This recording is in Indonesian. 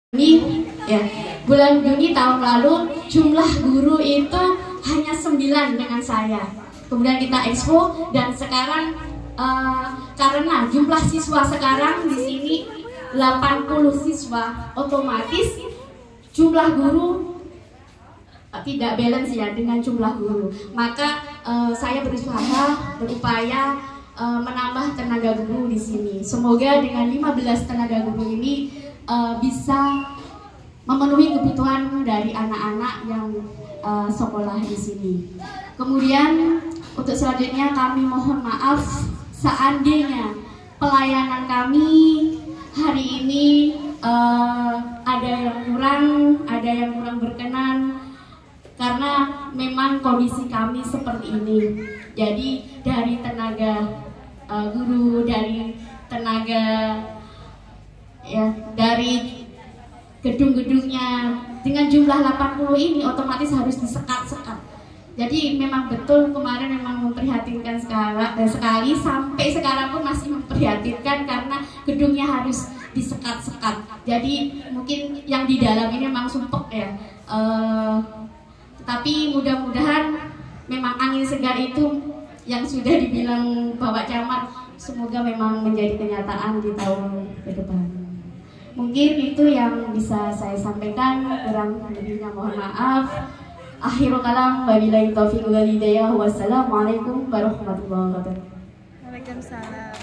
Ini ya, bulan Juni tahun lalu jumlah guru itu hanya 9 dengan saya. Kemudian kita expo dan sekarang karena jumlah siswa sekarang di sini 80 siswa, otomatis jumlah guru tidak balance ya dengan jumlah guru. Maka saya berupaya menambah tenaga guru di sini. Semoga dengan 15 tenaga guru ini bisa memenuhi kebutuhan dari anak-anak yang sekolah di sini. Kemudian untuk selanjutnya kami mohon maaf seandainya pelayanan kami hari ini ada yang kurang berkenan, karena memang kondisi kami seperti ini. Jadi dari tenaga guru, dari tenaga dari gedung-gedungnya dengan jumlah 80 ini otomatis harus disekat-sekat. Jadi memang betul kemarin memang memprihatinkan sekali sampai sekarang pun masih memprihatinkan karena gedungnya harus disekat-sekat. Jadi mungkin yang di dalam ini memang sumpek ya. Tapi mudah-mudahan memang angin segar itu yang sudah dibilang Bapak Camat semoga memang menjadi kenyataan di tahun ke depan. Mungkin itu yang bisa saya sampaikan, kurang lebihnya mohon maaf. Akhirul kalam, wabillahi taufiq wal hidayah. Wassalamualaikum warahmatullahi wabarakatuh. Waalaikumsalam.